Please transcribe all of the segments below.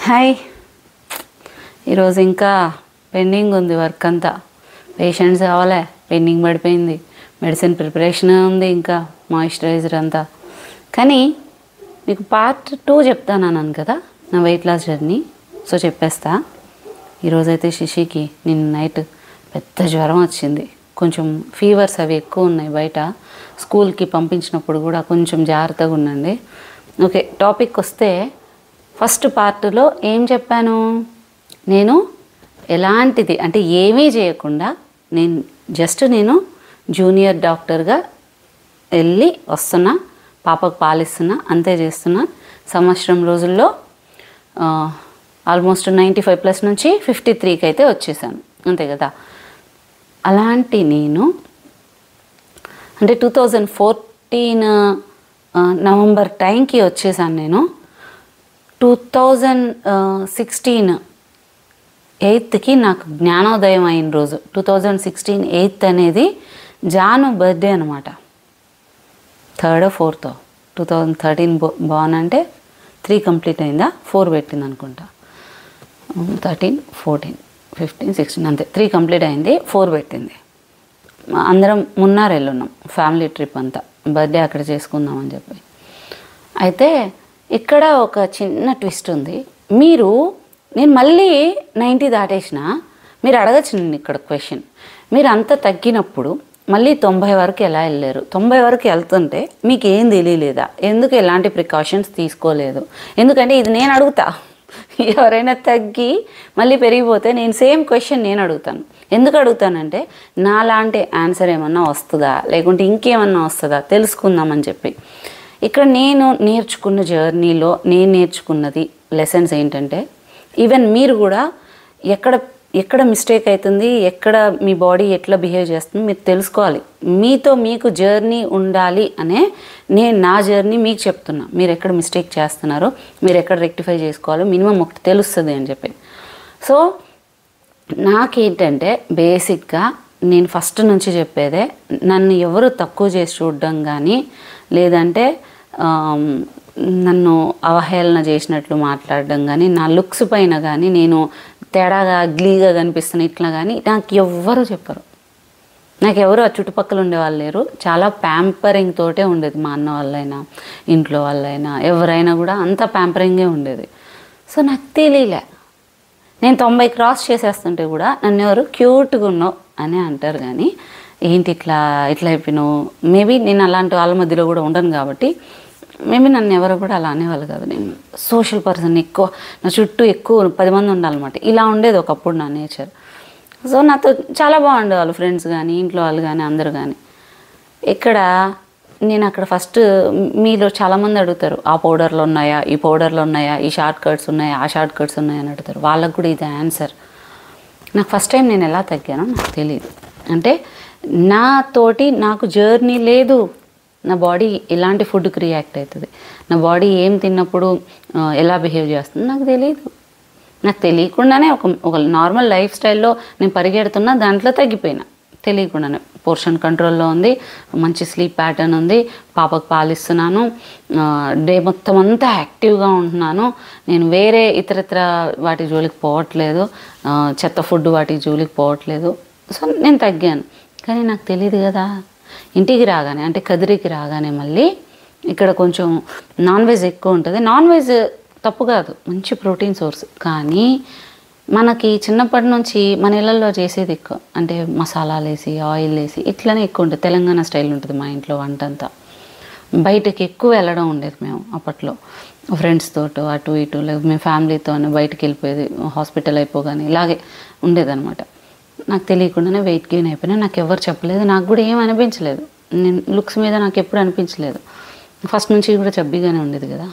Hi. ఈరోజు ఇంకా pending ఉంది వర్క్ అంతా. పేషెంట్స్ కావాలే, పెండింగ్ పడిపోయింది. మెడిసిన్ ప్రిపరేషన్ ఉంది, ఇంకా మాయిశ్చరైజర్ అంతా. కానీ మీకు పార్ట్ 2 చెప్తానన్నాను కదా నా వెయిట్ లాస్ జర్నీ. సో చెప్పేస్తా. ఈరోజైతే శిశికి నిన్న నైట్ పెద్ద జ్వరం వచ్చింది. కొంచెం ఫీవర్స్ అవి ఎక్కువ ఉన్నాయి బయట. స్కూల్కి పంపించినప్పుడు కూడా కొంచెం జాగ్రత్తగా ఉండండి. ఓకే, టాపిక్ వస్తే ఫస్ట్ పార్ట్లో ఏం చెప్పాను? నేను ఎలాంటిది అంటే ఏమీ చేయకుండా నేను జూనియర్ డాక్టర్గా వెళ్ళి వస్తున్నా, పాపకు పాలిస్తున్నా, అంతే చేస్తున్నా. సంవత్సరం రోజుల్లో ఆల్మోస్ట్ 95+ నుంచి 53కి అయితే వచ్చేసాను, అంతే కదా. అలాంటి నేను అంటే 2014 నవంబర్ టైంకి వచ్చేసాను. నేను 2016 8కి నాకు జ్ఞానోదయం అయిన రోజు. 2016 8 అనేది జాను బర్త్డే అనమాట. 3rd or 4th 2013 బాన్ అంటే 3 కంప్లీట్ అయిందా, 4 పెట్టింది అనుకుంటా. 13 14 15 16 అంతే, 3 కంప్లీట్ అయింది, 4 పెట్టింది. అందరం మున్నార్ వెళ్ళున్నాం, ఫ్యామిలీ ట్రిప్ అంతా. బర్త్డే అక్కడ చేసుకుందామని చెప్పి. అయితే ఇక్కడ ఒక చిన్న ట్విస్ట్ ఉంది. నేను మళ్ళీ 90 దాటేసిన. మీరు అడగచ్చు నేను ఇక్కడ క్వశ్చన్, మీరు అంత తగ్గినప్పుడు మళ్ళీ 90 వరకు ఎలా వెళ్ళారు? 90 వరకు వెళ్తుంటే మీకు ఏం తెలియలేదా? ఎందుకు ఎలాంటి ప్రికాషన్స్ తీసుకోలేదు? ఎందుకంటే ఇది నేను అడుగుతా. ఎవరైనా తగ్గి మళ్ళీ పెరిగిపోతే నేను సేమ్ క్వశ్చన్ నేను అడుగుతాను. ఎందుకు అడుగుతానంటే నాలాంటి ఆన్సర్ ఏమన్నా వస్తుందా, లేకుంటే ఇంకేమన్నా వస్తుందా తెలుసుకుందామని చెప్పి. ఇక్కడ నేను నేర్చుకున్న జర్నీలో నేను నేర్చుకున్నది లెసన్స్ ఏంటంటే, ఈవెన్ మీరు కూడా ఎక్కడ మిస్టేక్ అవుతుంది, ఎక్కడ మీ బాడీ ఎట్లా బిహేవ్ చేస్తుంది మీరు తెలుసుకోవాలి. మీతో మీకు జర్నీ ఉండాలి అనే నేను నా జర్నీ మీకు చెప్తున్నా. మీరు ఎక్కడ మిస్టేక్ చేస్తున్నారో, మీరు ఎక్కడ రెక్టిఫై చేసుకోవాలో మినిమం ఒకటి తెలుస్తుంది అని చెప్పి. సో నాకేంటంటే బేసిక్గా నేను ఫస్ట్ నుంచి చెప్పేదే, నన్ను ఎవరు తక్కువ చేసి చూడడం కానీ, లేదంటే నన్ను అవహేళన చేసినట్లు మాట్లాడడం కానీ, నా లుక్స్ పైన కానీ నేను తేడాగా అగ్లీగా కనిపిస్తున్న ఇట్లా కానీ నాకు ఎవ్వరూ చెప్పరు. నాకెవరు ఆ చుట్టుపక్కల ఉండేవాళ్ళు లేరు. చాలా ప్యాంపరింగ్ తోటే ఉండేది. మా అన్న వాళ్ళైనా, ఇంట్లో వాళ్ళైనా, ఎవరైనా కూడా అంత ప్యాంపరింగే ఉండేది. సో నాకు తెలియలే. నేను 90 క్రాస్ చేసేస్తుంటే కూడా నన్ను ఎవరు క్యూట్గా ఉన్నావు అని అంటారు. కానీ ఏంటి ఇట్లా అయిపోయినావు? మేబీ నేను అలాంటి వాళ్ళ మధ్యలో కూడా ఉండను కాబట్టి మేబీ నన్ను ఎవరు కూడా అలా అనేవాళ్ళు కాదు. నేను సోషల్ పర్సన్, ఎక్కువ నా చుట్టూ ఎక్కువ 10 మంది ఉండాలన్నమాట. ఇలా ఉండేది ఒకప్పుడు నా నేచర్. సో నాతో చాలా బాగుండేవాళ్ళు ఫ్రెండ్స్ కానీ, ఇంట్లో వాళ్ళు కానీ, అందరూ కానీ. ఇక్కడ నేను అక్కడ ఫస్ట్ మీలో చాలామంది అడుగుతారు, ఆ పౌడర్లు ఉన్నాయా, ఈ పౌడర్లు ఉన్నాయా, ఈ షార్ట్ కట్స్ ఉన్నాయా, ఆ షార్ట్ కట్స్ ఉన్నాయా అని అడుగుతారు. వాళ్ళకు కూడా ఇది ఆన్సర్. నాకు ఫస్ట్ టైం నేను ఎలా తగ్గానో నాకు తెలియదు. అంటే నాకు జర్నీ లేదు. నా బాడీ ఎలాంటి ఫుడ్కి రియాక్ట్ అవుతుంది, నా బాడీ ఏం తిన్నప్పుడు ఎలా బిహేవ్ చేస్తుంది నాకు తెలియదు. నాకు తెలియకుండానే ఒక నార్మల్ లైఫ్ స్టైల్లో నేను పరిగెడుతున్నా, దాంట్లో తగ్గిపోయినా తెలియకుండానే. పోర్షన్ కంట్రోల్లో ఉంది, మంచి స్లీప్ ప్యాటర్న్ ఉంది, పాపకు పాలిస్తున్నాను, డే మొత్తం అంతా యాక్టివ్గా ఉంటున్నాను. నేను వేరే ఇతరత్ర వాటి జోలికి పోవట్లేదు, చెత్త ఫుడ్ వాటి జోలికి పోవట్లేదు. సో నేను తగ్గాను. కానీ నాకు తెలియదు కదా. ఇంటికి రాగానే అంటే కదిరికి రాగానే మళ్ళీ ఇక్కడ కొంచెం నాన్ వెజ్ ఎక్కువ ఉంటుంది. నాన్ వెజ్ తప్పు కాదు, మంచి ప్రోటీన్ సోర్స్. కానీ మనకి చిన్నప్పటి నుంచి మన ఇళ్ళల్లో చేసేది ఎక్కువ, అంటే మసాలాలు వేసి, ఆయిల్ వేసి ఇట్లనే ఎక్కువ ఉంటుంది. తెలంగాణ స్టైల్ ఉంటుంది మా ఇంట్లో వంట అంతా. బయటకి ఎక్కువ వెళ్ళడం ఉండేది మేము అప్పట్లో, ఫ్రెండ్స్ తోటి అటు ఇటు, లేకపోతే మేము ఫ్యామిలీతో బయటకు వెళ్ళిపోయేది. హాస్పిటల్ అయిపోగానే ఇలాగే ఉండేదన్నమాట. నాకు తెలియకుండానే వెయిట్ గెయిన్ అయిపోయినా. నాకు ఎవరు చెప్పలేదు, నాకు కూడా ఏం అనిపించలేదు. నేను లుక్స్ మీద నాకు ఎప్పుడు అనిపించలేదు. ఫస్ట్ నుంచి కూడా చబ్బీగానే ఉండేది కదా.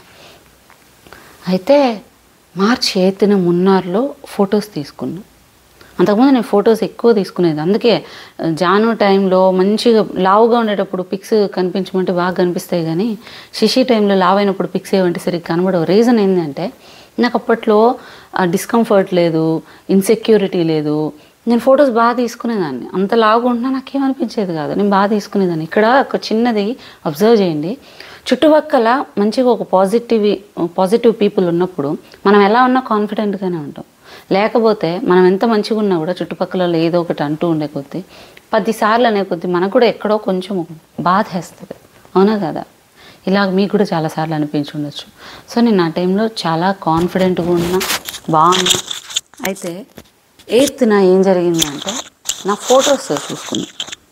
అయితే మార్చ్ 8న మున్నార్లో ఫొటోస్ తీసుకున్నాను. అంతకుముందు నేను ఫొటోస్ ఎక్కువ తీసుకునేది. అందుకే జాను టైంలో మంచిగా లావుగా ఉండేటప్పుడు పిక్స్ కనిపించమంటే బాగా కనిపిస్తాయి, కానీ శిశి టైంలో లావు అయినప్పుడు పిక్స్ ఏమంటే సరిగ్గా కనబడవు. రీజన్ ఏంటంటే నాకు అప్పట్లో డిస్కంఫర్ట్ లేదు, ఇన్సెక్యూరిటీ లేదు. నేను ఫొటోస్ బాగా తీసుకునేదాన్ని. అంత లావుగా ఉంటున్నా నాకేమనిపించేది కాదు, నేను బాగా తీసుకునేదాన్ని. ఇక్కడ ఒక చిన్నది అబ్జర్వ్ చేయండి. చుట్టుపక్కల మంచిగా ఒక పాజిటివ్ పీపుల్ ఉన్నప్పుడు మనం ఎలా ఉన్నా కాన్ఫిడెంట్గానే ఉంటాం. లేకపోతే మనం ఎంత మంచిగా ఉన్నా కూడా చుట్టుపక్కల ఏదో ఒకటి అంటూ ఉండే కొద్దీ 10 సార్లు అనే కొద్దీ మనకు కూడా ఎక్కడో కొంచెం బాధ వేస్తుంది. అవునా కదా? ఇలాగ మీకు కూడా చాలాసార్లు అనిపించి ఉండొచ్చు. సో నేను ఆ టైంలో చాలా కాన్ఫిడెంట్గా ఉన్నా, బాగున్నా. అయితే 8th ఏం జరిగిందంటే నా ఫొటోస్ చూసుకున్నా.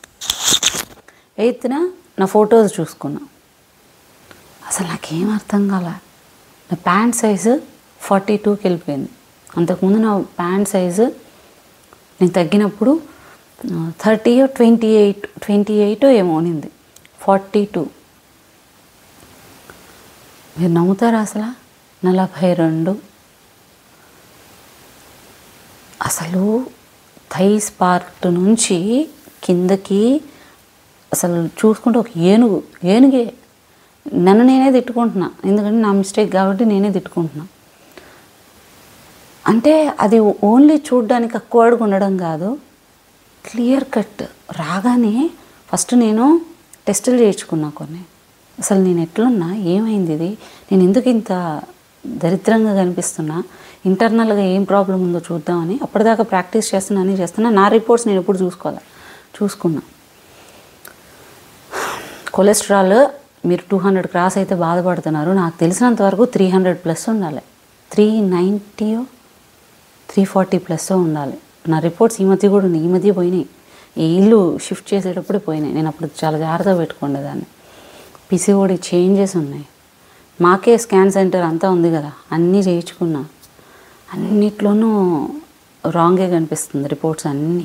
8th నా ఫొటోస్ చూసుకున్నా. అసలు నాకేం అర్థం కాలే. నా ప్యాంట్ సైజు 42కి వెళ్ళిపోయింది. అంతకుముందు నా ప్యాంట్ సైజు నేను తగ్గినప్పుడు 30 or 28 ఏమో ఉనింది. 42. మీరు నమ్ముతారా? అసలు 42. అసలు థైస్ పార్ట్ నుంచి కిందకి అసలు చూసుకుంటే ఒక ఏనుగే. నన్ను నేనే తిట్టుకుంటున్నా, ఎందుకంటే నా మిస్టేక్ కాబట్టి నేనే తిట్టుకుంటున్నా. అంటే అది ఓన్లీ చూడ్డానికి తక్కువ అడుగు ఉండడం కాదు, క్లియర్ కట్. రాగానే ఫస్ట్ నేను టెస్టులు చేయించుకున్నా కొన్ని. అసలు నేను ఎట్లున్నా, ఏమైంది, ఇది నేను ఎందుకు ఇంత దరిద్రంగా కనిపిస్తున్నా, ఇంటర్నల్గా ఏం ప్రాబ్లం ఉందో చూద్దామని అప్పటిదాకా ప్రాక్టీస్ చేస్తున్నా. నా రిపోర్ట్స్ నేను ఎప్పుడు చూసుకున్నా. కొలెస్ట్రాల్ మీరు 200 క్రాస్ అయితే బాధపడుతున్నారు. నాకు తెలిసినంత వరకు 300+ ఉండాలి. 390 340+ ఉండాలి. నా రిపోర్ట్స్ ఈ మధ్య పోయినాయి. ఈ ఇల్లు షిఫ్ట్ చేసేటప్పుడే పోయినాయి. నేను అప్పుడు చాలా జాగ్రత్తగా పెట్టుకునేదాన్ని. పిసిఓడి చేంజెస్ ఉన్నాయి. మాకే స్కాన్ సెంటర్ అంతా ఉంది కదా, అన్నీ చేయించుకున్నా. అన్నిట్లోనూ రాంగే కనిపిస్తుంది రిపోర్ట్స్ అన్నీ.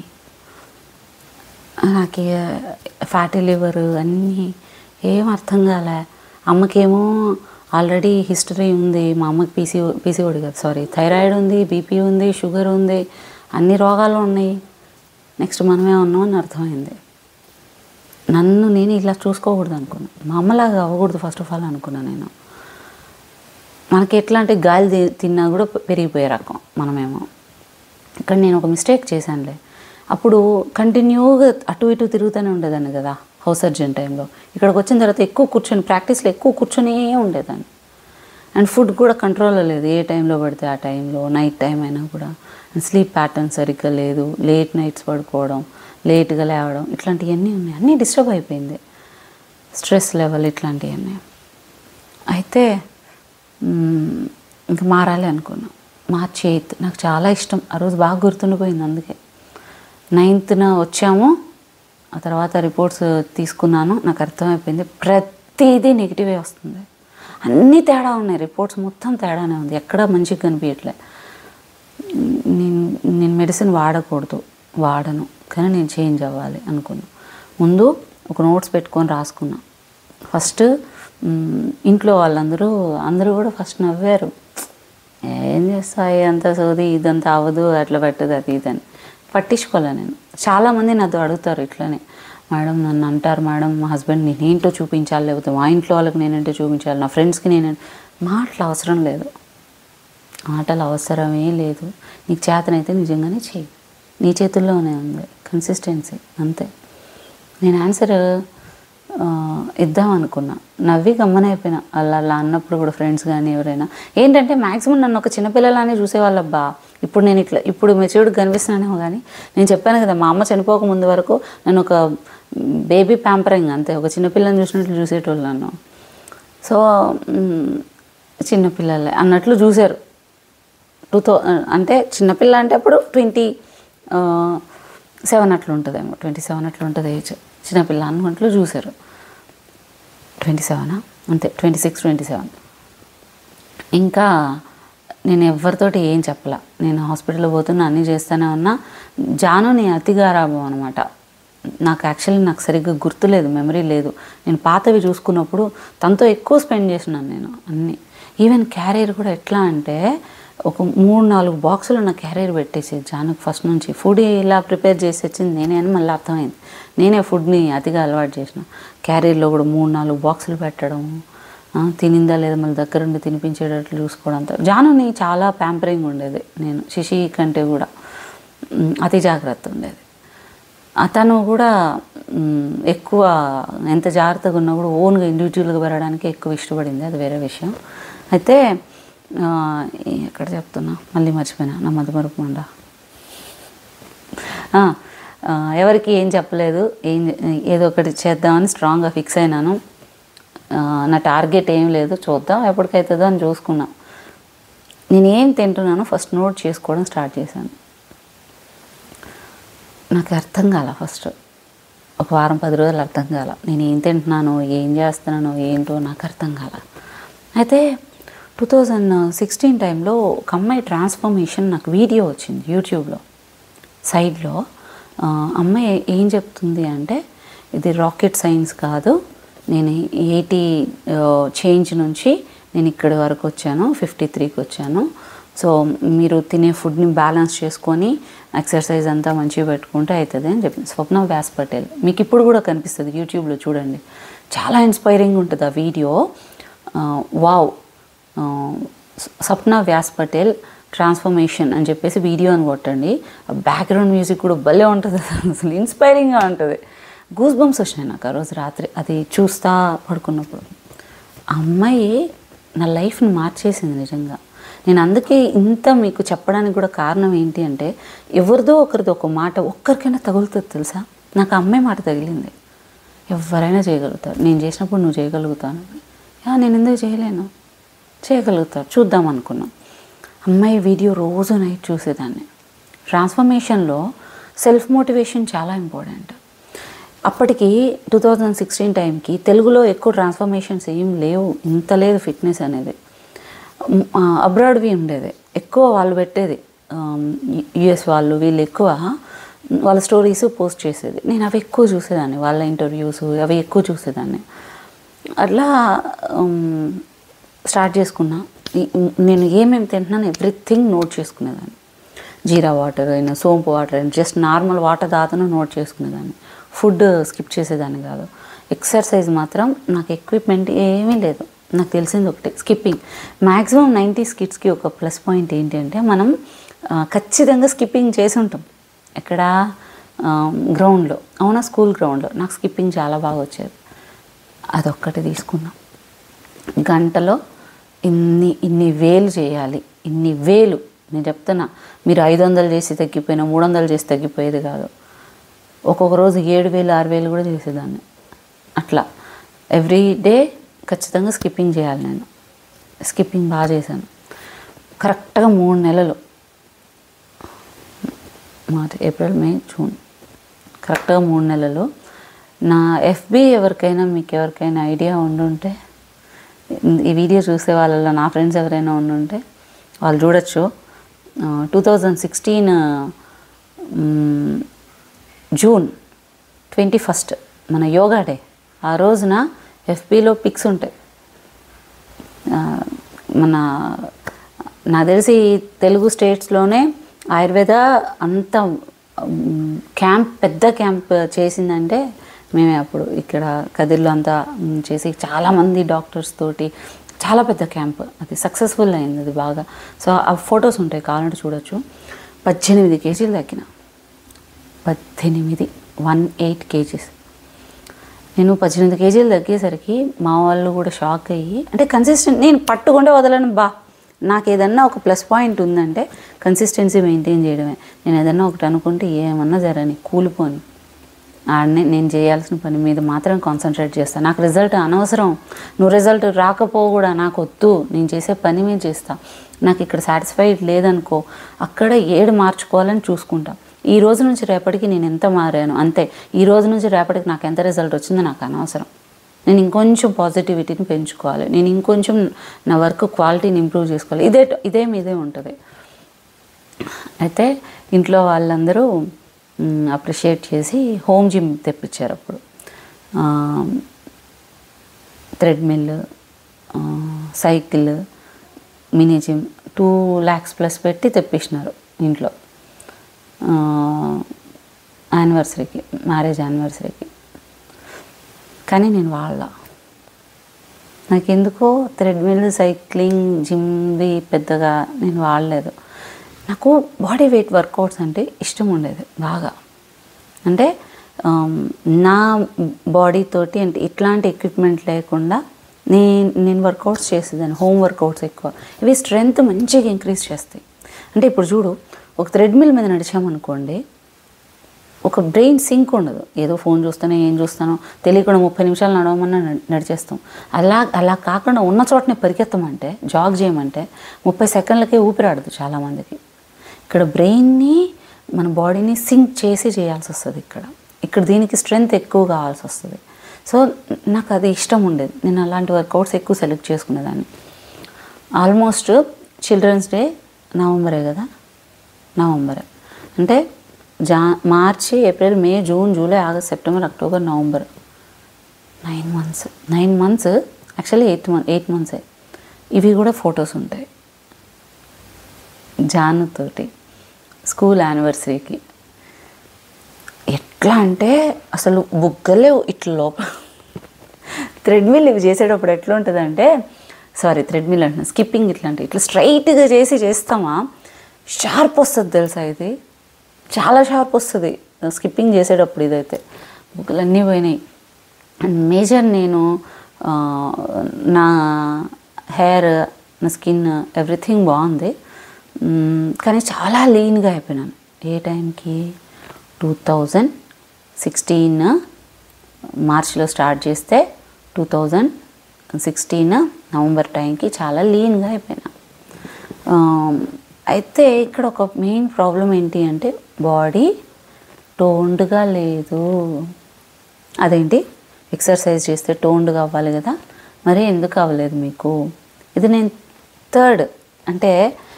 నాకు ఫ్యాటీ లివర్ అన్నీ ఏం అర్థం కాలే. అమ్మకేమో ఆల్రెడీ హిస్టరీ ఉంది. మా అమ్మకి పీసీఓడి కాదు, సారీ, థైరాయిడ్ ఉంది, బీపీ ఉంది, షుగర్ ఉంది, అన్ని రోగాలు ఉన్నాయి. నెక్స్ట్ మనమే ఉన్నాం అని అర్థమైంది. నన్ను నేను ఇలా చూసుకోకూడదు అనుకున్నాను. మా అమ్మలాగా అవ్వకూడదు ఫస్ట్ ఆఫ్ ఆల్ అనుకున్నాను నేను. మనకి ఎట్లా అంటే గాలి తిన్నా కూడా పెరిగిపోయే రకం మనమేమో. ఇక్కడ నేను ఒక మిస్టేక్ చేశానులే. అప్పుడు కంటిన్యూగా అటు ఇటు తిరుగుతూనే ఉండేదాన్ని కదా హౌస్ సర్జన్ టైంలో. ఇక్కడికి వచ్చిన తర్వాత ప్రాక్టీస్లో ఎక్కువ కూర్చొనే ఉండేదాన్ని. అండ్ ఫుడ్ కూడా కంట్రోల్లో లేదు. ఏ టైంలో పడితే ఆ టైంలో, నైట్ టైం అయినా కూడా. అండ్ స్లీప్ ప్యాటర్న్ సరిగ్గా లేదు, లేట్ నైట్స్ పడుకోవడం, లేట్గా లేవడం, ఇట్లాంటివన్నీ ఉన్నాయి. అన్నీ డిస్టర్బ్ అయిపోయింది. స్ట్రెస్ లెవెల్ ఇట్లాంటివన్నీ. అయితే ఇంకా మారాలి అనుకున్నాను. మార్చి 8 నాకు చాలా ఇష్టం. ఆ రోజు బాగా గుర్తుండిపోయింది. అందుకే 9th వచ్చాము. ఆ తర్వాత రిపోర్ట్స్ తీసుకున్నాను. నాకు అర్థమైపోయింది ప్రతిదీ నెగిటివే వస్తుంది. అన్నీ తేడా ఉన్నాయి. రిపోర్ట్స్ మొత్తం తేడానే ఉంది. ఎక్కడా మంచిగా కనిపించట్లే. నేను మెడిసిన్ వాడను, కానీ నేను చేంజ్ అవ్వాలి అనుకున్నా. ముందు ఒక నోట్స్ పెట్టుకొని రాసుకున్నా. ఫస్ట్ ఇంట్లో అందరూ కూడా ఫస్ట్ నవ్వారు. ఏం చేస్తాయి అంత సోది, ఇదంతా అవ్వదు, అట్లా పెట్టదు, అది ఇదని పట్టించుకోలే నేను. చాలామంది నాతో అడుగుతారు ఇట్లనే, మేడం నన్ను అంటారు, మేడం మా హస్బెండ్ నేనేంటో చూపించాలి, లేకపోతే మా ఇంట్లో వాళ్ళకి నేనేంటో చూపించాలి, నా ఫ్రెండ్స్కి మాటలు అవసరం లేదు. మాటలు అవసరమే లేదు. నీకు చేతనైతే నిజంగానే చెయ్యి. నీ చేతుల్లోనే ఉంది కన్సిస్టెన్సీ, అంతే. నేను ఆన్సర్ ఇద్దాం అనుకున్నా. నవ్వి గమ్మనైపోయినా. అలా అన్నప్పుడు కూడా ఫ్రెండ్స్ కానీ ఎవరైనా ఏంటంటే మ్యాక్సిమం నన్ను ఒక చిన్నపిల్లలానే చూసేవాళ్ళబ్బా. ఇప్పుడు మెచ్యూర్డ్గా కనిపిస్తున్నానేమో. కానీ నేను చెప్పాను కదా, మా అమ్మ చనిపోక ముందు వరకు నన్ను ఒక బేబీ ప్యాంపరింగ్, అంతే, ఒక చిన్నపిల్లని చూసినట్లు చూసేటోళ్ళు నన్ను. సో చిన్నపిల్లలే అన్నట్లు చూశారు. అంటే చిన్నపిల్ల అంటే అప్పుడు 27 అట్లా ఉంటుందేమో, 27 అట్లా ఉంటుంది ఏజ్. చిన్నపిల్ల అన్నట్లు చూశారు. 27 అంతే, 26, 27. ఇంకా నేను ఎవరితోటి ఏం చెప్పలా. నేను హాస్పిటల్లో పోతున్నా, అన్నీ చేస్తూనే ఉన్నా. జానుని అతిగారాబం అనమాట. నాకు సరిగ్గా గుర్తులేదు, మెమరీ లేదు. నేను పాతవి చూసుకున్నప్పుడు తనతో ఎక్కువ స్పెండ్ చేసినాను నేను అన్నీ. ఈవెన్ క్యారియర్ కూడా ఎట్లా అంటే ఒక 3-4 బాక్సులు నా క్యారియర్ పెట్టేసి జానుకి ఫస్ట్ నుంచి ఫుడ్ ఇలా ప్రిపేర్ చేసి వచ్చింది నేనే అని మళ్ళీ అర్థమైంది. నేనే ఫుడ్ని అతిగా అలవాటు చేసిన. క్యారియర్లో కూడా 3-4 బాక్సులు పెట్టడం, తినిందా లేదా మళ్ళీ దగ్గరుండి తినిపించేటట్లు చూసుకోవడంతో. జానుని చాలా ప్యాంపరింగ్ ఉండేది. నేను శశి కంటే కూడా అతి జాగ్రత్త ఉండేది. అతను కూడా ఎక్కువ ఎంత జాగ్రత్తగా ఉన్నా కూడా ఓన్గా ఇండివిజువల్గా పెరగడానికి ఎక్కువ ఇష్టపడింది, అది వేరే విషయం. అయితే ఎక్కడ చెప్తున్నా మళ్ళీ మర్చిపోయినా, నా మధుమరుపు మండ. ఎవరికి ఏం చెప్పలేదు, ఏదో ఒకటి చేద్దామని స్ట్రాంగ్గా ఫిక్స్ అయినాను. నా టార్గెట్ ఏం లేదు, చూద్దాం ఎప్పటికైతుందో అని చూసుకున్నా. నేనేం తింటున్నానో ఫస్ట్ నోట్ చేసుకోవడం స్టార్ట్ చేశాను. నాకు అర్థం కాల ఫస్ట్ ఒక వారం 10 రోజులు అర్థం కాల, నేను ఏం తింటున్నానో ఏం చేస్తున్నానో ఏంటో నాకు అర్థం కాల. అయితే 2016 టైంలో ఒక అమ్మాయి ట్రాన్స్ఫర్మేషన్ నాకు వీడియో వచ్చింది యూట్యూబ్లో. సైడ్లో అమ్మాయి ఏం చెప్తుంది అంటే, ఇది రాకెట్ సైన్స్ కాదు, నేను 80 చేంజ్ నుంచి నేను ఇక్కడి వరకు వచ్చాను, 53కి వచ్చాను. సో మీరు తినే ఫుడ్ని బ్యాలెన్స్ చేసుకొని ఎక్సర్సైజ్ అంతా మంచిగా పెట్టుకుంటే అవుతుంది అని చెప్పింది. స్వప్న వ్యాస్ పటేల్, మీకు ఇప్పుడు కూడా కనిపిస్తుంది యూట్యూబ్లో చూడండి, చాలా ఇన్స్పైరింగ్ ఉంటుంది ఆ video. Wow, Swapna Vyas Patel transformation అని చెప్పేసి వీడియో అని కొట్టండి. బ్యాక్గ్రౌండ్ మ్యూజిక్ కూడా భలే ఉంటుంది, అసలు ఇన్స్పైరింగ్గా ఉంటుంది. గూస్ బంప్స్ వచ్చినాయి నాకు ఆ రోజు రాత్రి అది చూస్తా పడుకున్నప్పుడు. ఆ అమ్మాయి నా లైఫ్ని మార్చేసింది నిజంగా. నేను అందుకే ఇంత మీకు చెప్పడానికి కూడా కారణం ఏంటి అంటే, ఎవరిదో ఒకరిదో ఒక మాట ఒక్కరికైనా తగులుతుంది తెలుసా. నాకు ఆ అమ్మాయి మాట తగిలింది. ఎవరైనా చేయగలుగుతారు, నేను చేసినప్పుడు నువ్వు చేయగలుగుతాను, నేను ఎందుకు చేయలేను, చేయగలుగుతారు, చూద్దాం అనుకున్నాం. అమ్మాయి వీడియో రోజు నైట్ చూసేదాన్ని. ట్రాన్స్ఫర్మేషన్లో సెల్ఫ్ మోటివేషన్ చాలా ఇంపార్టెంట్. అప్పటికి 2016 టైంకి తెలుగులో ఎక్కువ ట్రాన్స్ఫర్మేషన్స్ ఏం లేవు, ఇంత లేదు ఫిట్నెస్ అనేది. అబ్రాడ్వి ఉండేది ఎక్కువ, వాళ్ళు పెట్టేది యుఎస్ వాళ్ళు, వీళ్ళు ఎక్కువ వాళ్ళ స్టోరీస్ పోస్ట్ చేసేది. నేను అవి ఎక్కువ చూసేదాన్ని, వాళ్ళ ఇంటర్వ్యూస్ అవి ఎక్కువ చూసేదాన్ని. అట్లా స్టార్ట్ చేసుకున్నా. నేను ఏమేమి తింటున్నాను ఎవ్రీథింగ్ నోట్ చేసుకునేదాన్ని. జీరా వాటర్ అయినా, సోంపు వాటర్ అయినా, జస్ట్ నార్మల్ వాటర్ తాతను నోట్ చేసుకునేదాన్ని. ఫుడ్ స్కిప్ చేసేదాన్ని కాదు. ఎక్సర్సైజ్ మాత్రం నాకు ఎక్విప్మెంట్ ఏమీ లేదు, నాకు తెలిసింది ఒకటి స్కిప్పింగ్. మ్యాక్సిమం 90s కిడ్స్కి ఒక ప్లస్ పాయింట్ ఏంటి అంటే, మనం ఖచ్చితంగా స్కిప్పింగ్ చేసి ఉంటాం. ఎక్కడ గ్రౌండ్లో, అవునా స్కూల్ గ్రౌండ్లో. నాకు స్కిప్పింగ్ చాలా బాగా వచ్చేది. అదొక్కటి తీసుకున్నాం. గంటలో ఇన్ని వేలు చేయాలి, ఇన్ని వేలు. నేను చెప్తున్నా, మీరు 500 చేసి తగ్గిపోయినా 300 చేసి తగ్గిపోయేది కాదు. ఒక్కొక్క రోజు 7,000 6,000 కూడా చేసేదాన్ని. అట్లా ఎవ్రీ డే ఖచ్చితంగా స్కిప్పింగ్ చేయాలి. నేను స్కిప్పింగ్ బాగా చేశాను. కరెక్ట్గా 3 నెలలు, మార్చ్ ఏప్రిల్ మే జూన్, కరెక్ట్గా 3 నెలలు. నా FB మీకు ఎవరికైనా ఐడియా ఉండుంటే, ఈ వీడియో చూసే వాళ్ళలో నా ఫ్రెండ్స్ ఎవరైనా ఉండుంటే వాళ్ళు చూడొచ్చు. 2016 జూన్ 21 మన యోగా డే. ఆ రోజున FBలో పిక్స్ ఉంటాయి. నాకు తెలిసి తెలుగు స్టేట్స్లోనే ఆయుర్వేద అంత క్యాంప్, పెద్ద క్యాంప్ చేసిందంటే మేమే. అప్పుడు ఇక్కడ కదిర్లో అంతా చేసి చాలామంది డాక్టర్స్ తోటి చాలా పెద్ద క్యాంప్, అది సక్సెస్ఫుల్ అయింది అది బాగా. సో ఆ ఫొటోస్ ఉంటాయి, కావాలంటే చూడొచ్చు. 18 కేజీలు తగ్గిన, 18 kgs. నేను 18 కేజీలు తగ్గేసరికి మా వాళ్ళు కూడా షాక్ అయ్యి, అంటే కన్సిస్టెంట్, నేను పట్టుకుంటే వదలను నాకు ఏదన్నా ఒక ప్లస్ పాయింట్ ఉందంటే కన్సిస్టెన్సీ మెయింటైన్ చేయడమే. నేను ఏదన్నా ఒకటి అనుకుంటే ఏమన్నా జరని కూలిపోని ఆడనే నేను చేయాల్సిన పని మీద మాత్రం కాన్సన్ట్రేట్ చేస్తాను. నాకు రిజల్ట్ అనవసరం, నువ్వు రిజల్ట్ రాకపో కూడా నాకు వద్దు, నేను చేసే పని మీద చేస్తా. నాకు ఇక్కడ సాటిస్ఫైడ్ లేదనుకో, అక్కడ ఏడు మార్చుకోవాలని చూసుకుంటా. ఈ రోజు నుంచి రేపటికి నేను ఎంత మారాను అంతే. ఈ రోజు నుంచి రేపటికి నాకు ఎంత రిజల్ట్ వచ్చిందో నాకు అనవసరం. నేను ఇంకొంచెం పాజిటివిటీని పెంచుకోవాలి, నేను ఇంకొంచెం నా వర్క్ క్వాలిటీని ఇంప్రూవ్ చేసుకోవాలి. ఇదే మీదే ఉంటుంది. అయితే ఇంట్లో వాళ్ళందరూ అప్రిషియేట్ చేసి హోమ్ జిమ్ తెప్పించారు. అప్పుడు treadmill, cycle, mini gym 2 lakhs plus పెట్టి తెప్పించినారు ఇంట్లో యానివర్సరీకి, మ్యారేజ్ యానివర్సరీకి. కానీ నేను నాకెందుకో థ్రెడ్మిల్, సైక్లింగ్, జిమ్వి పెద్దగా నేను వాడలేదు. నాకు బాడీ వెయిట్ వర్కౌట్స్ అంటే ఇష్టం ఉండేది బాగా. అంటే నా బాడీ తోటి అంటే ఇట్లాంటి ఎక్విప్మెంట్ లేకుండా నేను వర్కౌట్స్ చేసేదాన్ని, హోమ్ వర్కౌట్స్ ఎక్కువ. ఇవి స్ట్రెంగ్త్ మంచిగా ఇంక్రీజ్ చేస్తాయి. అంటే ఇప్పుడు చూడు, ఒక థ్రెడ్మిల్ మీద నడిచామనుకోండి, ఒక బ్రెయిన్ సింక్ ఉండదు. ఏదో ఫోన్ చూస్తానో ఏం చూస్తానో తెలియకుండా 30 నిమిషాలు నడవమన్నా నడిచేస్తాం. అలా కాకుండా ఉన్న చోటనే పరిగెత్తమంటే, జాగ్ చేయమంటే 30 సెకండ్లకే ఊపిరాడదు చాలామందికి. ఇక్కడ బ్రెయిన్ని మన బాడీని సింక్ చేసి చేయాల్సి వస్తుంది. ఇక్కడ దీనికి స్ట్రెంగ్త్ ఎక్కువ కావాల్సి వస్తుంది. సో నాకు అది ఇష్టం ఉండేది. నేను అలాంటి వర్కౌట్స్ ఎక్కువ సెలెక్ట్ చేసుకునేదాన్ని. ఆల్మోస్ట్ చిల్డ్రన్స్ డే నవంబరే కదా, నవంబరే అంటే March, April, May, June, July, August, September, October, November, 9 months. Actually 8 మంత్సే. ఇవి కూడా ఫొటోస్ ఉంటాయి జానుతోటి స్కూల్ యానివర్సరీకి. ఎట్లా అంటే అసలు బుగ్గలే ఇట్లా లోపల. థ్రెడ్మిల్ ఇవి చేసేటప్పుడు ఎట్లా ఉంటుందంటే, థ్రెడ్మిల్ అంటున్నా, స్కిప్పింగ్ ఇట్లా స్ట్రైట్గా చేస్తామా, షార్ప్ వస్తుంది తెలుసా. ఇది చాలా షార్ప్ వస్తుంది స్కిప్పింగ్ చేసేటప్పుడు. ఇదైతే బుగ్గలన్నీ పోయినాయి. అండ్ మేజర్ నేను నా హెయిర్, నా స్కిన్, ఎవ్రీథింగ్ బాగుంది. కానీ చాలా లీన్గా అయిపోయినాను. ఏ టైంకి 2016 మార్చిలో స్టార్ట్ చేస్తే 2016 నవంబర్ టైంకి చాలా లీన్గా అయిపోయినా. అయితే ఇక్కడ ఒక మెయిన్ ప్రాబ్లం ఏంటి అంటే, బాడీ టోన్డ్గా లేదు. అదేంటి, ఎక్సర్సైజ్ చేస్తే టోన్డ్గా అవ్వాలి కదా, మరి ఎందుకు అవ్వలేదు మీకు? ఇది నేను అంటే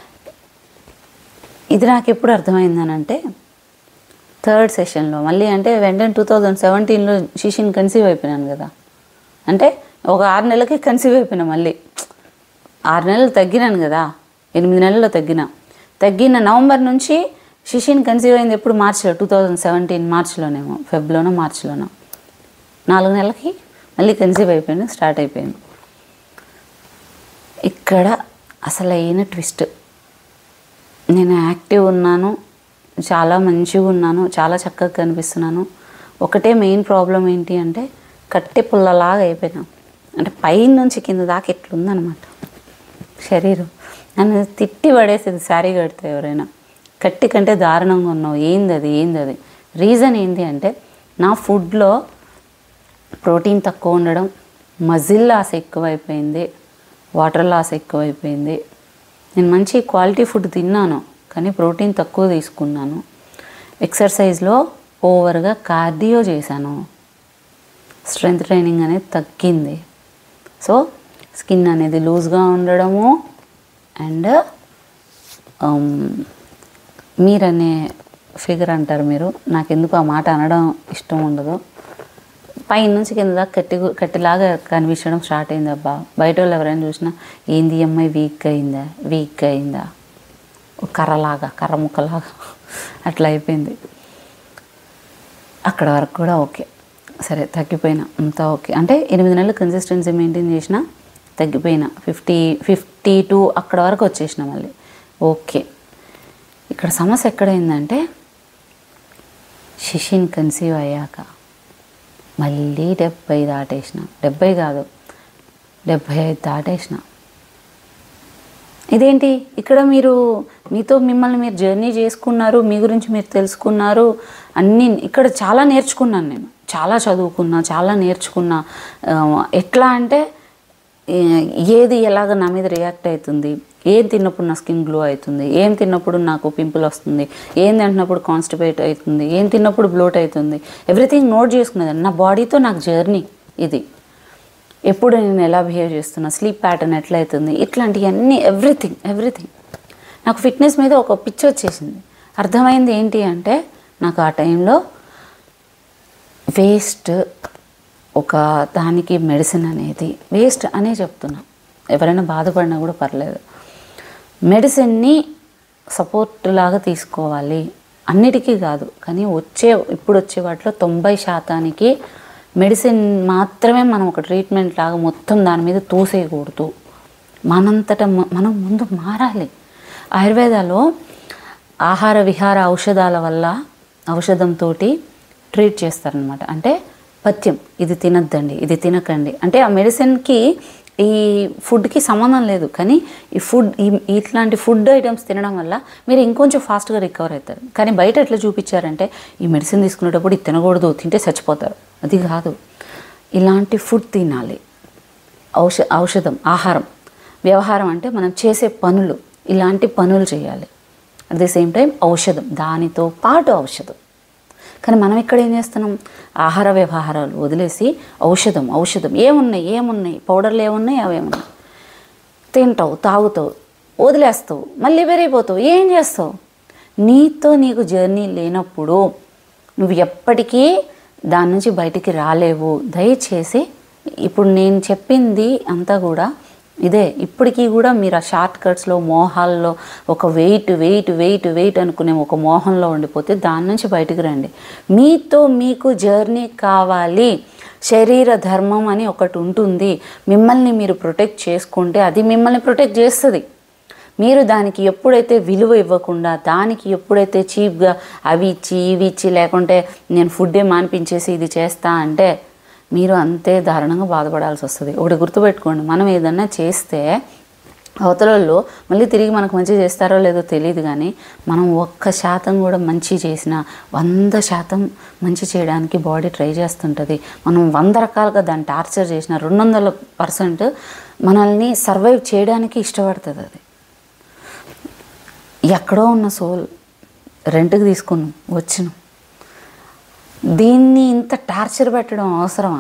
ఇది నాకు ఎప్పుడు అర్థమైందనంటే, 3rd సెషన్లో మళ్ళీ. అంటే వెంటనే 2017లో శిశిని కన్సీవ్ అయిపోయినాను కదా. అంటే ఒక 6 నెలలకి కన్సీవ్ అయిపోయినా. మళ్ళీ 6 నెలలు తగ్గినాను కదా, 8 నెలల్లో తగ్గిన నవంబర్ నుంచి శిశిని కన్సీవ్ అయింది ఎప్పుడు? మార్చిలో, 2017 మార్చిలోనేమో, ఫెబ్లోనో మార్చిలోనో. 4 నెలలకి మళ్ళీ కన్సీవ్ అయిపోయింది, స్టార్ట్ అయిపోయింది. ఇక్కడ అసలు అయిన ట్విస్ట్, నేను యాక్టివ్ ఉన్నాను, చాలా మంచిగా ఉన్నాను, చాలా చక్కగా కనిపిస్తున్నాను. ఒకటే మెయిన్ ప్రాబ్లం ఏంటి అంటే, కట్టె పుల్లలాగా అయిపోయినా. అంటే పైన నుంచి కింద దాకా ఎట్లుందనమాట శరీరం. నన్ను తిట్టి పడేసేది శారీ కడితే ఎవరైనా, కట్టి కంటే దారుణంగా ఉన్నావు, ఏంది అది. రీజన్ ఏంటి అంటే, నా ఫుడ్లో ప్రోటీన్ తక్కువ ఉండడం, మజిల్ లాస్ ఎక్కువైపోయింది, వాటర్ లాస్ ఎక్కువైపోయింది. నేను మంచి క్వాలిటీ ఫుడ్ తిన్నాను, కానీ ప్రోటీన్ తక్కువ తీసుకున్నాను. ఎక్సర్సైజ్లో ఓవర్గా కార్డియో చేశాను, స్ట్రెంగ్త్ ట్రైనింగ్ అనేది తగ్గింది. సో స్కిన్ అనేది లూజ్గా ఉండడము, అండ్ మీరనే ఫిగర్ అంటారు మీరు, నాకెందుకు ఆ మాట అనడం ఇష్టం ఉండదు. పైన నుంచి కింద దాకా కట్టిలాగా కనిపించడం స్టార్ట్ అయింది. అబ్బా, బయట వాళ్ళు ఎవరైనా చూసినా ఏంది అమ్మాయి వీక్ అయిందా, కర్ర ముక్కలాగా అట్లా అయిపోయింది. అక్కడ వరకు కూడా ఓకే, సరే తగ్గిపోయినా, అంతా ఓకే. అంటే 8 నెలలు కన్సిస్టెన్సీ మెయింటైన్ చేసిన, తగ్గిపోయినా 52 అక్కడ వరకు వచ్చేసిన మళ్ళీ ఓకే. ఇక్కడ సమస్య ఎక్కడైందంటే, శిశిన్ కన్సీవ్ అయ్యాక మళ్ళీ 70 దాటేసిన, 70 కాదు 75 దాటేసిన. ఇదేంటి, ఇక్కడ మిమ్మల్ని మీరు జర్నీ చేసుకున్నారు, మీ గురించి మీరు తెలుసుకున్నారు, అన్నీ ఇక్కడ చాలా నేర్చుకున్నాను. నేను చాలా చదువుకున్నా, చాలా నేర్చుకున్నా. ఎట్లా అంటే, ఏది ఎలాగ నా మీద రియాక్ట్ అవుతుంది, ఏం తిన్నప్పుడు నా స్కిన్ గ్లో అవుతుంది, ఏం తిన్నప్పుడు నాకు పింపుల్ వస్తుంది, ఏం తింటున్నప్పుడు కాన్స్టిపేట్ అవుతుంది, ఏం తిన్నప్పుడు బ్లోట్ అవుతుంది, ఎవ్రీథింగ్ నోట్ చేసుకునేదాన్ని. నా బాడీతో నాకు జర్నీ ఇది. ఎప్పుడు నేను ఎలా బిహేవ్ చేస్తున్నా, స్లీప్ ప్యాటర్న్ ఎట్లా అవుతుంది, ఇట్లాంటివన్నీ ఎవ్రీథింగ్. నాకు ఫిట్నెస్ మీద ఒక పిచ్చి వచ్చేసింది. అర్థమైంది ఏంటి అంటే, నాకు ఆ టైంలో వేస్ట్, ఒక దానికి మెడిసిన్ అనేది వేస్ట్ అనే చెప్తున్నా. ఎవరైనా బాధపడినా కూడా పర్లేదు, మెడిసిన్ని సపోర్ట్ లాగా తీసుకోవాలి, అన్నిటికీ కాదు. కానీ ఇప్పుడు వచ్చే వాటిలో 90% మెడిసిన్ మాత్రమే మనం ఒక ట్రీట్మెంట్ లాగా మొత్తం దాని మీద తోసేయకూడదు. మనంతటా మనం ముందు మారాలి. ఆయుర్వేదాలో ఆహార విహార ఔషధాల వల్ల, ఔషధంతో ట్రీట్ చేస్తారనమాట. అంటే పథ్యం, ఇది తినద్దండి, ఇది తినకండి అంటే ఆ మెడిసిన్కి ఈ ఫుడ్కి సంబంధం లేదు. కానీ ఈ ఫుడ్ ఇట్లాంటి ఫుడ్ ఐటమ్స్ తినడం వల్ల మీరు ఇంకొంచెం ఫాస్ట్గా రికవర్ అవుతారు. కానీ బయట ఎట్లా చూపించారంటే ఈ మెడిసిన్ తీసుకునేటప్పుడు ఇది తినకూడదు, తింటే చచ్చిపోతారు. అది కాదు, ఇలాంటి ఫుడ్ తినాలి. ఔషధం, ఆహారం, వ్యవహారం అంటే మనం చేసే పనులు, ఇలాంటి పనులు చేయాలి. అట్ ది సేమ్ టైం ఔషధం, దానితో పాటు ఔషధం. కానీ మనం ఇక్కడ ఏం చేస్తున్నాం, ఆహార వ్యవహారాలు వదిలేసి ఔషధం ఏమున్నాయి పౌడర్లు ఏమున్నాయి అవేమున్నాయి, తింటావు, తాగుతావు, వదిలేస్తావు, మళ్ళీ పెరిగిపోతావు. ఏం చేస్తావు? నీకు జర్నీ లేనప్పుడు నువ్వు ఎప్పటికీ దాని నుంచి బయటికి రాలేవు. దయచేసి ఇప్పుడు నేను చెప్పింది అంతా కూడా ఇదే. ఇప్పటికీ కూడా మీరు ఆ షార్ట్ కట్స్లో, మోహాల్లో ఒక వెయిట్ అనుకునే ఒక మోహంలో ఉండిపోతే దాని నుంచి బయటికి రండి. మీకు జర్నీ కావాలి. శరీర ధర్మం అని ఒకటి ఉంటుంది. మిమ్మల్ని మీరు ప్రొటెక్ట్ చేసుకుంటే అది మిమ్మల్ని ప్రొటెక్ట్ చేస్తుంది. మీరు దానికి ఎప్పుడైతే విలువ ఇవ్వకుండా, దానికి ఎప్పుడైతే చీప్గా అవి ఇవి ఇచ్చి లేకుంటే నేను ఫుడ్డే మానిపించేసి ఇది చేస్తా అంటే మీరు అంతే దారుణంగా బాధపడాల్సి వస్తుంది. ఒకటి గుర్తుపెట్టుకోండి, మనం ఏదన్నా చేస్తే అవతలలో మళ్ళీ తిరిగి మనకు మంచి చేస్తారో లేదో తెలియదు. కానీ మనం 1% కూడా మంచి చేసినా 100% మంచి చేయడానికి బాడీ ట్రై చేస్తుంటుంది. మనం 100 రకాలుగా దాన్ని టార్చర్ చేసినా 200% మనల్ని సర్వైవ్ చేయడానికి ఇష్టపడుతుంది. అది ఎక్కడో ఉన్న సోల్ రెంట్కి తీసుకున్నాం, వచ్చినాం, దీన్ని ఇంత టార్చర్ పెట్టడం అవసరమా?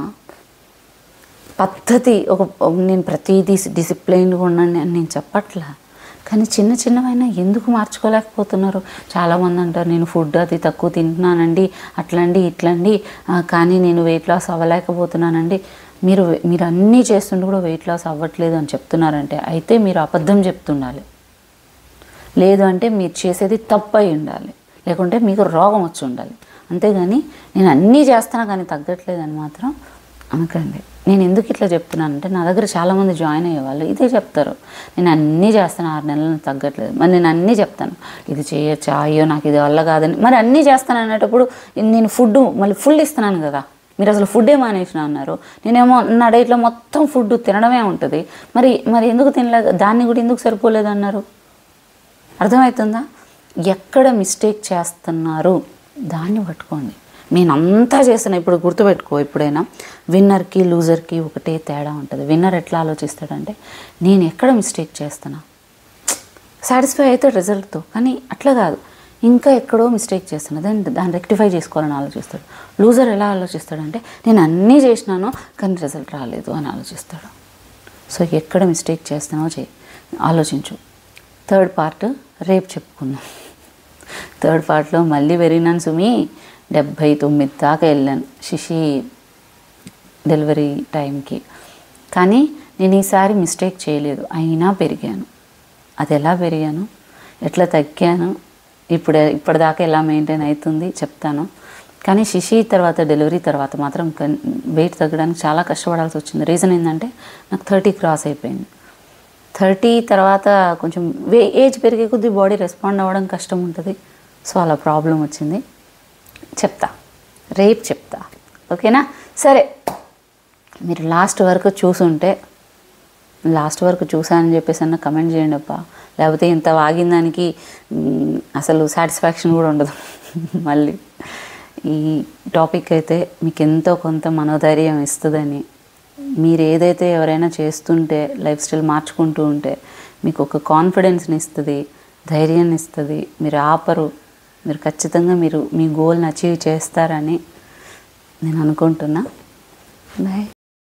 పద్ధతి నేను ప్రతిదీ డిసిప్లైన్గా ఉండండి అని నేను చెప్పట్లా. కానీ చిన్నవైనా ఎందుకు మార్చుకోలేకపోతున్నారు? చాలామంది అంటారు నేను ఫుడ్ అది తక్కువ తింటున్నానండి, అట్లండి ఇట్లండి, కానీ నేను వెయిట్ లాస్ అవ్వలేకపోతున్నానండి. మీరు అన్నీ చేస్తుంటే కూడా వెయిట్ లాస్ అవ్వట్లేదు అని చెప్తున్నారంటే అయితే మీరు అబద్ధం చెప్తుండాలి. లేదు అంటే మీరు చేసేది తప్పు అయి ఉండాలి, లేకుంటే మీకు రోగం వచ్చి ఉండాలి. అంతేగాని నేను అన్నీ చేస్తున్నా కానీ తగ్గట్లేదని మాత్రం అనకండి. నేను ఎందుకు ఇట్లా చెప్తున్నానంటే నా దగ్గర చాలామంది జాయిన్ అయ్యేవాళ్ళు ఇదే చెప్తారు, నేను అన్నీ చేస్తాను 6 నెలలు తగ్గట్లేదు. మరి నేను అన్నీ చెప్తాను, ఇది చేయొచ్చా, అయ్యో నాకు ఇది వల్ల కాదని. మరి అన్నీ చేస్తాను అనేటప్పుడు నేను ఫుడ్ మళ్ళీ ఫుల్ ఇస్తున్నాను కదా, మీరు అసలు ఫుడ్డే మానేసిన అన్నారు. నేనేమో నా డైట్లో మొత్తం ఫుడ్ తినడమే ఉంటుంది. మరి ఎందుకు తినలేదు, దాన్ని కూడా ఎందుకు సరిపోలేదు అన్నారు? అర్థమవుతుందా? ఎక్కడ మిస్టేక్ చేస్తున్నారు దాన్ని పట్టుకోండి. నేనంతా చేస్తున్నా. ఇప్పుడు గుర్తుపెట్టుకో, ఎప్పుడైనా విన్నర్కి లూజర్కి ఒకటే తేడా ఉంటుంది. విన్నర్ ఎట్లా ఆలోచిస్తాడంటే నేను ఎక్కడ మిస్టేక్ చేస్తున్నా, సాటిస్ఫై అవుతాడు రిజల్ట్తో. కానీ అట్లా కాదు, ఇంకా ఎక్కడో మిస్టేక్ చేస్తున్నా, దాన్ని రెక్టిఫై చేసుకోవాలని ఆలోచిస్తాడు. లూజర్ ఎలా ఆలోచిస్తాడంటే నేను అన్నీ చేసినాను కానీ రిజల్ట్ రాలేదు అని ఆలోచిస్తాడు. సో ఎక్కడ మిస్టేక్ చేస్తున్నావో ఆలోచించు. థర్డ్ పార్ట్ రేపు చెప్పుకుందాం. థర్డ్ పార్ట్లో మళ్ళీ పెరిగినాను సుమి, 79 దాకా వెళ్ళాను శిశి డెలివరీ టైంకి. కానీ నేను ఈసారి మిస్టేక్ చేయలేదు, అయినా పెరిగాను. అది ఎలా పెరిగాను, ఎట్లా తగ్గాను, ఇప్పటిదాకా ఎలా మెయింటైన్ అవుతుంది చెప్తాను. కానీ శిశి తర్వాత డెలివరీ తర్వాత మాత్రం వెయిట్ తగ్గడానికి చాలా కష్టపడాల్సి వచ్చింది. రీజన్ ఏంటంటే నాకు 30 క్రాస్ అయిపోయింది. 30 తర్వాత కొంచెం ఏజ్ పెరిగే కొద్దీ బాడీ రెస్పాండ్ అవ్వడం కష్టం ఉంటుంది. సో అలా ప్రాబ్లం వచ్చింది. రేపు చెప్తా, ఓకేనా? సరే, మీరు లాస్ట్ వరకు చూసానని చెప్పేసి అన్న కమెంట్ చేయండి అబ్బా. లేకపోతే ఇంత వాగిన దానికి అసలు సాటిస్ఫాక్షన్ కూడా ఉండదు. మళ్ళీ ఈ టాపిక్ అయితే మీకు ఎంతో కొంత మనోధైర్యం ఇస్తుందని, మీరు ఏదైతే ఎవరైనా చేస్తుంటే లైఫ్ స్టైల్ మార్చుకుంటూ ఉంటే మీకు ఒక కాన్ఫిడెన్స్ని ఇస్తుంది, ధైర్యాన్ని ఇస్తుంది. మీరు ఆపరు, మీరు ఖచ్చితంగా మీ గోల్ని అచీవ్ చేస్తారని నేను అనుకుంటున్నా. బాయ్.